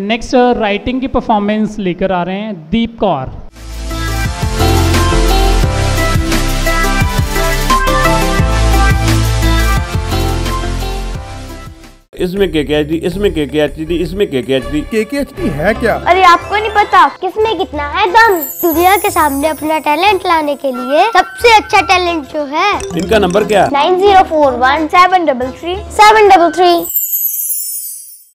Next writing की performance लेकर आ रहे हैं दीप कौर। इसमें KKHD, इसमें KKHD, इसमें KKHD। KKHD है क्या? अरे आपको नहीं पता किसमें कितना है दम। दुनिया के सामने अपना टैलेंट लाने के लिए सबसे अच्छा टैलेंट जो है। इनका नंबर क्या? 9041 733 733।